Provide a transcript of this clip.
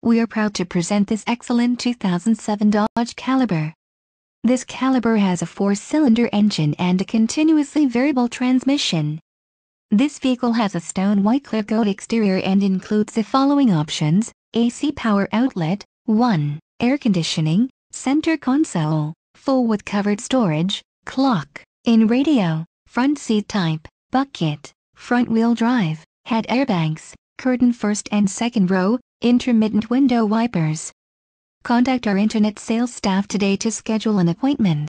We are proud to present this excellent 2007 Dodge Caliber. This Caliber has a 4-cylinder engine and a continuously variable transmission. This vehicle has a stone white Clearcoat exterior and includes the following options: AC power outlet, 1, air conditioning, center console, full with covered storage, clock, in radio, front seat type, bucket, front wheel drive, head airbags, curtain first and second row, intermittent window wipers. Contact our internet sales staff today to schedule an appointment.